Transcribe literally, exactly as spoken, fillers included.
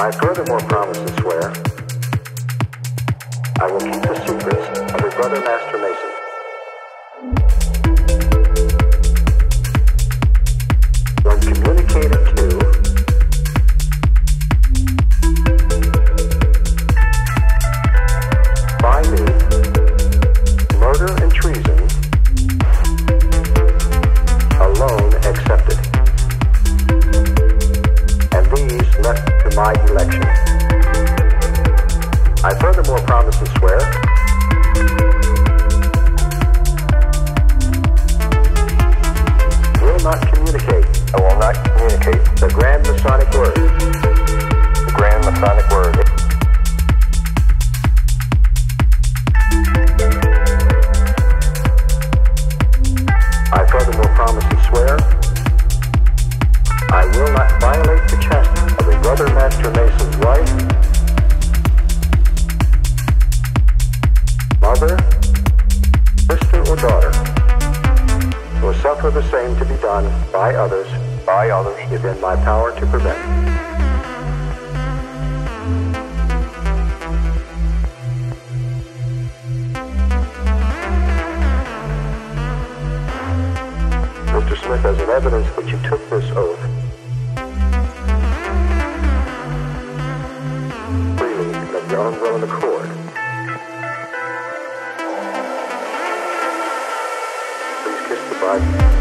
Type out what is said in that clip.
I furthermore promise and swear I will keep the secrets of your brother Master Mason. When communicated to by me, murder and treason alone accepted, and these left to my election. I furthermore promise and swear will not communicate. I will not communicate the grand Masonic word. The grand Masonic word. I furthermore promise and swear I will not violate the chastity of a brother Master Mason's wife, mother, sister, or daughter, or suffer the same to be done by others, by others within my power to prevent. Mister Smith, as an evidence that you took this oath freely and of your own will and accord, please kiss the bride.